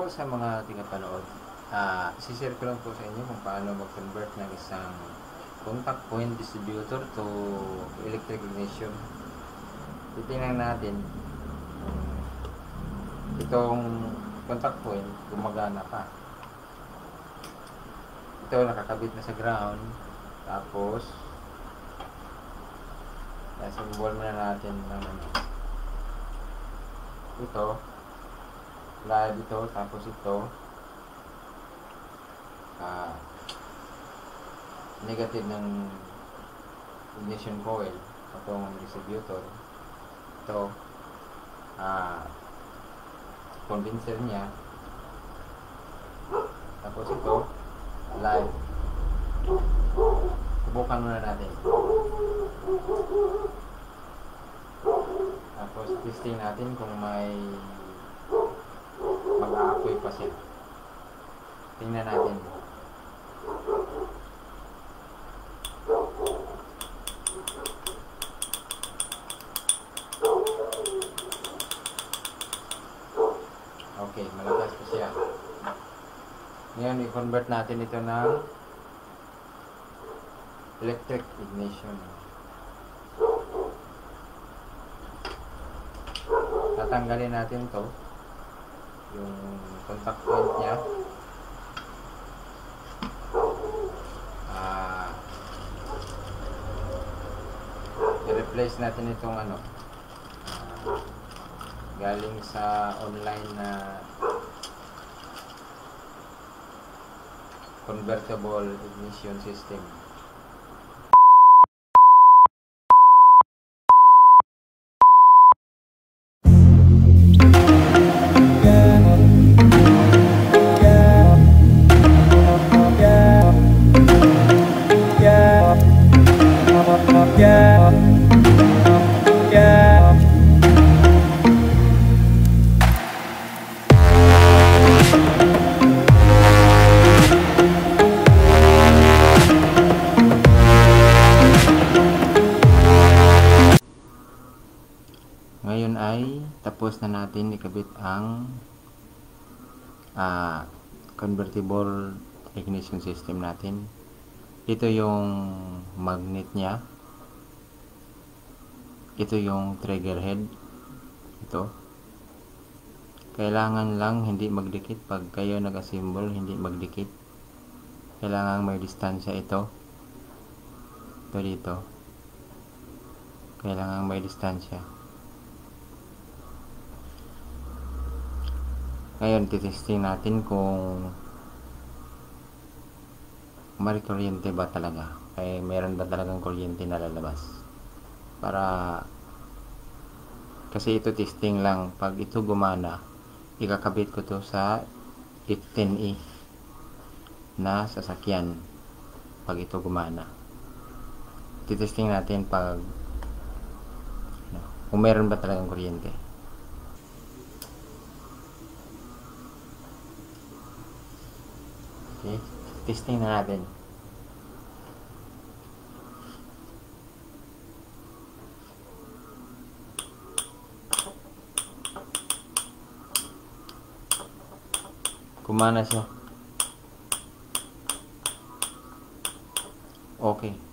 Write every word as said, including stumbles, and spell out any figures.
sa mga tingapanood, uh, isishare ko lang po sa inyo kung paano mag-convert ng isang contact point distributor to electric ignition. Titingnan natin kung itong contact point gumagana pa. Ito nakakabit na sa ground, tapos nasimbol muna natin ng ito live ito, tapos ito uh, negative ng ignition coil, itong distributor, ito uh, condenser nya, tapos ito live. Subukan muna natin, tapos testing natin kung may mag-aapoy pa siya. Tingnan natin. Okay, malakas pa siya. Ngayon, i-convert natin ito ng electric ignition. Tatanggalin natin to, yung contact point nya. Ah, i-replace natin itong ano, ah, galing sa online na convertible ignition system. Ngayon ay tapos na natin ikabit ang uh, convertible ignition system natin. Ito yung magnet nya, ito yung trigger head. Ito kailangan lang hindi magdikit. Pag kayo nag-assemble, hindi magdikit, kailangan may distansya. Ito ito dito kailangan may distansya. Ngayon, titesting natin kung may kuryente ba talaga. Kaya meron ba talagang kuryente na lalabas. Para, kasi ito testing lang. Pag ito gumana, ikakabit ko to sa F ten E na sasakyan. Pag ito gumana, titesting natin pag kung meron ba talagang kuryente. Okay, testing na natin. Kumana siya. Okay.